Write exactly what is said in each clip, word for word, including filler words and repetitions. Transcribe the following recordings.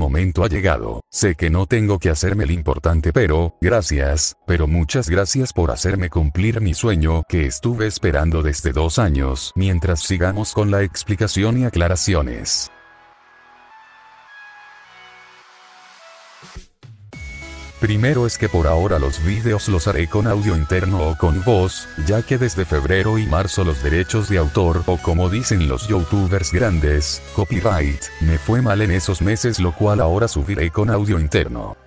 momento ha llegado. Sé que no tengo que hacerme el importante, pero, gracias, pero muchas gracias por hacerme cumplir mi sueño que estuve esperando desde dos años. Mientras sigamos con la explicación y aclaraciones. Primero es que por ahora los vídeos los haré con audio interno o con voz, ya que desde febrero y marzo los derechos de autor, o como dicen los youtubers grandes, copyright, me fue mal en esos meses, lo cual ahora subiré con audio interno.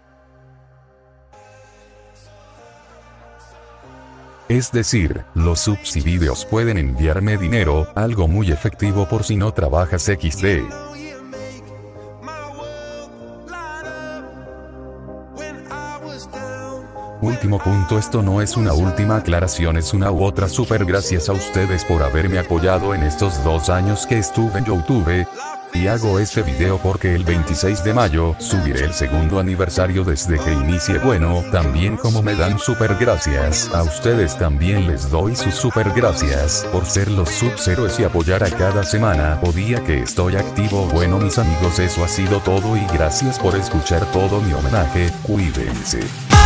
Es decir, los subs y vídeos pueden enviarme dinero, algo muy efectivo por si no trabajas equis de. Último punto, esto no es una última aclaración, es una u otra. Super gracias a ustedes por haberme apoyado en estos dos años que estuve en YouTube. Y hago este video porque el veintiséis de mayo subiré el segundo aniversario desde que inicie. Bueno, también como me dan super gracias, a ustedes también les doy sus super gracias por ser los subhéroes y apoyar a cada semana o día que estoy activo. Bueno mis amigos, eso ha sido todo y gracias por escuchar todo mi homenaje. Cuídense.